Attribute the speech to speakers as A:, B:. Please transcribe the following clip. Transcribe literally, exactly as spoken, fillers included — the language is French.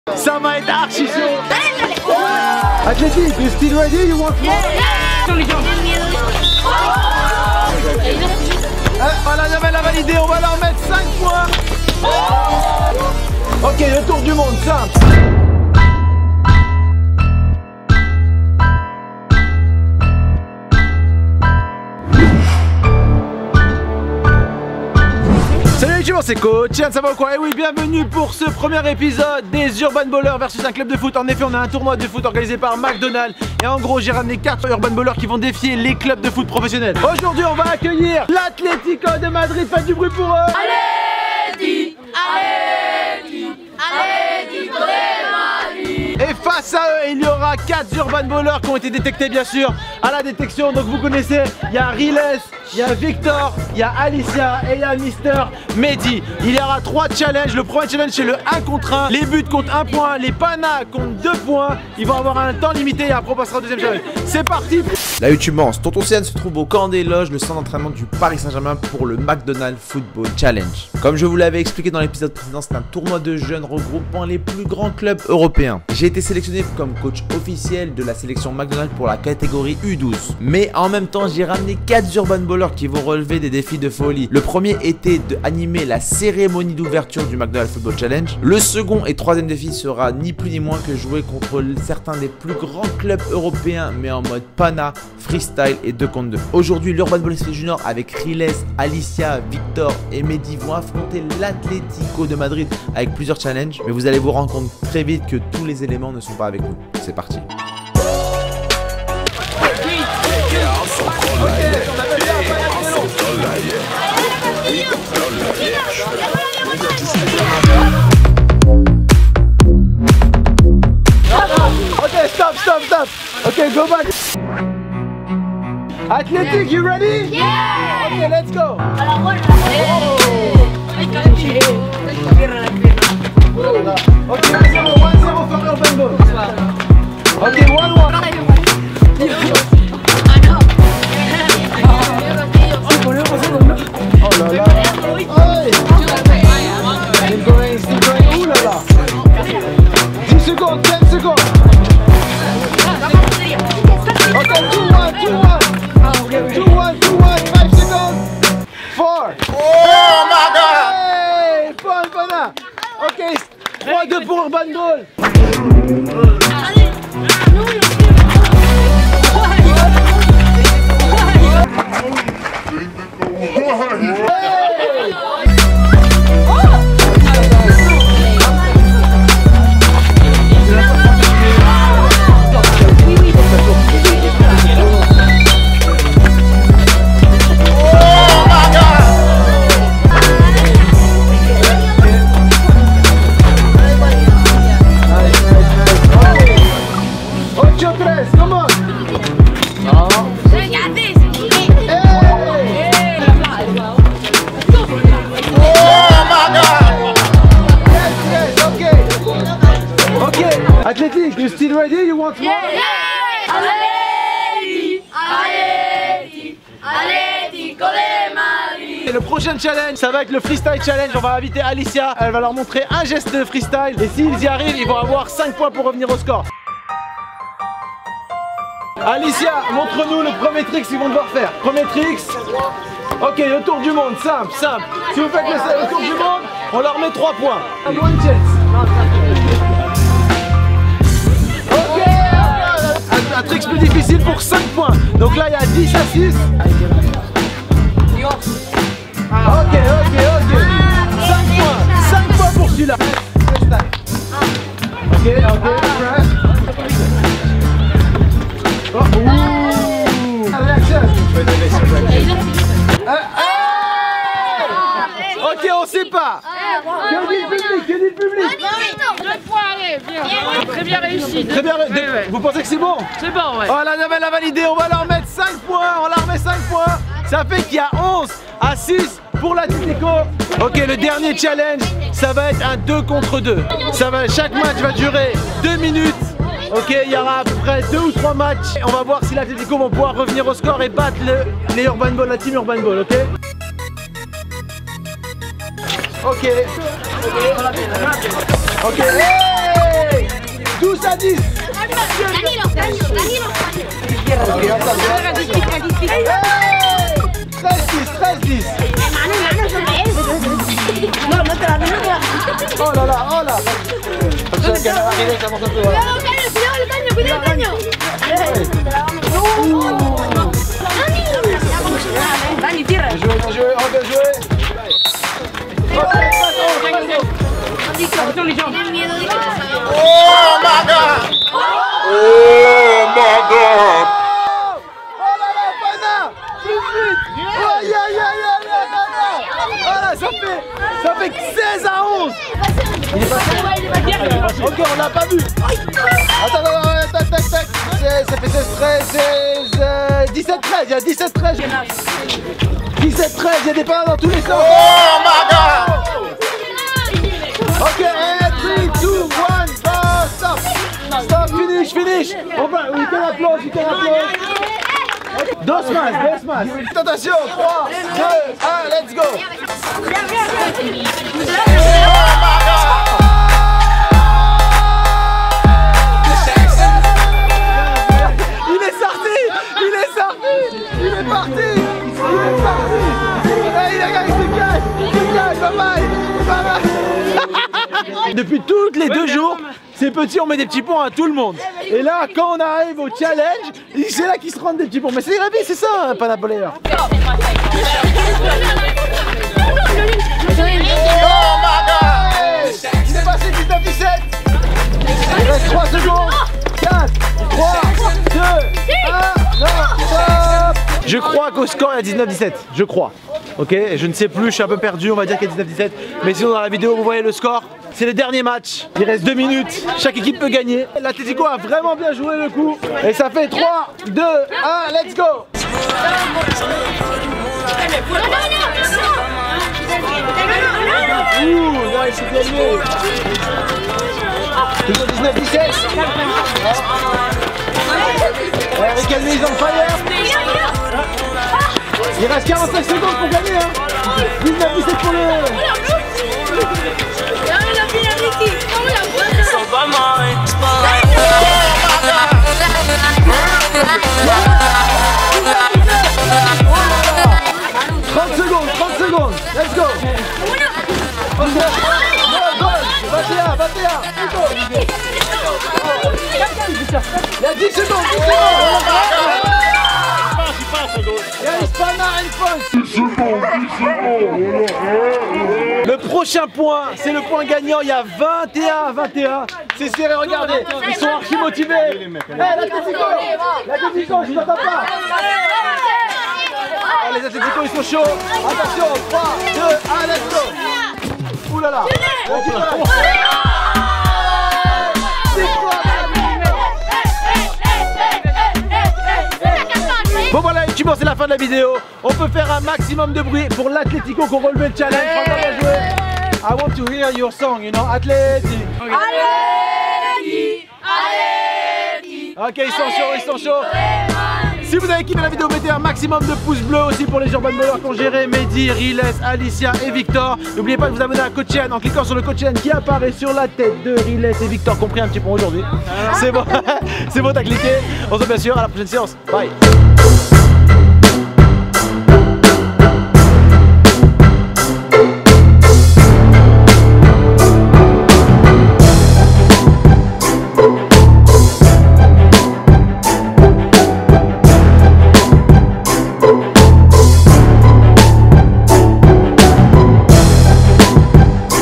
A: Ça va être archi chaud. Athletic, you still ready? You want more? Ah, voilà, Yavel a validé, on va leur mettre cinq points. Ok, le tour du monde, simple. Salut les youtubeurs, c'est Coach Yann, ça va ou quoi? Et oui, bienvenue pour ce premier épisode des Urban Ballers versus un club de foot. En effet, on a un tournoi de foot organisé par McDonald's. Et en gros, j'ai ramené quatre Urban Ballers qui vont défier les clubs de foot professionnels. Aujourd'hui, on va accueillir l'Atlético de Madrid. Faites du bruit pour eux.
B: Allez, allez, allez,
A: Et face à eux, il y aura quatre Urban Ballers qui ont été détectés bien sûr à la détection. Donc vous connaissez, il y a Riles, il y a Victor, il y a Alicia et il y a Mister Mehdi. Il y aura trois challenges. Le premier challenge c'est le un contre un. Les buts comptent un point, les panas comptent deux points. Ils vont avoir un temps limité et après on passera au deuxième challenge. C'est parti.
C: La YouTubance, Tonton Cyan se trouve au camp des loges, le centre d'entraînement du Paris Saint-Germain pour le McDonald's Football Challenge. Comme je vous l'avais expliqué dans l'épisode précédent, c'est un tournoi de jeunes regroupant les plus grands clubs européens. J'ai été sélectionné comme coach officiel de la sélection McDonald's pour la catégorie U douze. Mais en même temps, j'ai ramené quatre Urban Ballers qui vont relever des défis de folie. Le premier était d'animer la cérémonie d'ouverture du McDonald's Football Challenge. Le second et troisième défi sera ni plus ni moins que jouer contre certains des plus grands clubs européens, mais en mode pana, freestyle et deux contre deux. Aujourd'hui, l'Urban Ballers Junior avec Riles, Alicia, Victor et Mehdi vont affronter l'Atlético de Madrid avec plusieurs challenges. Mais vous allez vous rendre compte très vite que tous les éléments ne sont pas avec nous. C'est parti.
A: Ok, stop, stop, stop. Ok, go back. Athletic, you ready?
B: Yeah!
A: Ok, let's go.
B: Alors moi je
A: Ok, one zero, one zero for Urban Ball. Ok, one one. Oh là là. Hey. Still going, still going. Ouh là là. dix secondes, dix secondes. Ok, two one, two one. two one, two one, five seconds. four. Oh my god. Hey, fun, fun. Ok, trois deux pour Urban Ball. Athletic, you still ready? You want more?
B: Yeah! Allez, allez, Atlético de Madrid.
A: Et le prochain challenge, ça va être le freestyle challenge. On va inviter Alicia, elle va leur montrer un geste de freestyle. Et s'ils y arrivent, ils vont avoir cinq points pour revenir au score. Alicia, montre-nous le premier trick qu'ils vont devoir faire. Premier trick. Ok, le tour du monde, simple, simple. Si vous faites le, le tour du monde, on leur met trois points. One chance. Ok, un, un trick plus difficile pour cinq points. Donc là, il y a dix à six. Ok, ok, ok. cinq points, cinq points pour celui-là. Ok, ok, fresh. Oh, ouh. Réaction. Ah, ah. Ok, on sait pas. Que dit le public? Que dit le public?
D: Deux points, allez, bien. Très bien réussi.
A: Très bien.
D: Ouais, ouais.
A: Vous pensez que c'est bon?
D: C'est bon, ouais.
A: Oh, la Yavel a validé. On va leur mettre cinq points. On leur met cinq points. Ça fait qu'il y a onze à six pour l'Atlético. Ok, le dernier challenge, ça va être un deux contre deux. Ça va, chaque match va durer deux minutes. Ok, il y aura à peu près deux ou trois matchs. On va voir si l'Atlético vont pouvoir revenir au score et battre le, les Urban Ball, la team Urban Ball, ok? Ok. Ok. Hey, Ok, Riles avance un peu. Voilà.
B: Cuidado el caño, cuidado el caño. Dani, tierra.
A: Bien joué, bien joué, oh, bien joué. Ok,
B: Tienen miedo de que nos hagamos.
C: Oh my god! Oh my god!
A: Oh là là, Fana! Plus vite! Aïe aïe aïe aïe aïe! Voilà, ça fait, ça fait seize à onze! Il est passé? Ok, on l'a pas vu! Attends, attends, attends, tac, tac, tac! Ça fait seize treize, seize, dix-sept treize, il y a dix-sept treize! dix-sept treize, il y a des pas dans tous les sens!
C: Oh my god!
A: Ok, trois, deux, un, go, stop! Stop, finish, finish! On va, we can applaud, we can applaud! Dos más, dos más! Attention, trois, deux, un, let's go! Il est sorti! Il est sorti! Il est parti! Il est parti! Hey, les gars, il se cache! Il se cache! Bye bye! Bye bye! Depuis toutes les deux jours, ces petits on met des petits points à tout le monde. Et là, quand on arrive au challenge, c'est là qu'ils se rendent des petits points. Mais c'est la vie, c'est ça, Panaplayer.
C: Oh my god!
A: Il est passé dix-neuf dix-sept. Il reste trois secondes. quatre, trois, deux, un, non, stop. Je crois qu'au score il y a dix-neuf dix-sept. Je crois. Ok, je ne sais plus, je suis un peu perdu, on va dire qu'il y a dix-neuf dix-sept. Mais sinon dans la vidéo vous voyez le score. C'est les derniers matchs, il reste deux minutes, chaque équipe peut gagner. L'Atlético a vraiment bien joué le coup. Et ça fait trois, deux, un, let's go. Ouh, là il s'est gagné. Toujours dix-neuf dix-sept. Avec Calme is on fire. Il reste quarante-cinq secondes pour gagner hein. dix-neuf dix-sept pour le... trente secondes, trente secondes, let's go. vingt et un, vingt et un, il y a dix secondes. Il y a Hispana Le prochain point, c'est le point gagnant. Il y a vingt et un à vingt et un. C'est serré, regardez. Ils sont archi motivés. Hé, l'Atlético, l'Atlético, je t'entends pas. Oh, les Atlético, ils sont chauds. Attention, trois, deux, un, let's go. Ouh là là. Bon voilà youtubeurs, c'est la fin de la vidéo. On peut faire un maximum de bruit pour l'Atlético qu'on relevé le challenge. Bien joué. I want to hear your song, you know, Atlético.
B: Aleti, Aleti.
A: Ok, ils sont chauds, ils sont chauds. Si vous avez kiffé la vidéo, mettez un maximum de pouces bleus aussi pour les Urban Ballers qu'on géré, Mehdi, Riles, Alicia et Victor. N'oubliez pas de vous abonner à Coach en cliquant sur le Coach qui apparaît sur la tête de Riles et Victor, compris un petit peu aujourd'hui. C'est bon, c'est bon, t'as cliqué. On se voit bien sûr à la prochaine séance. Bye.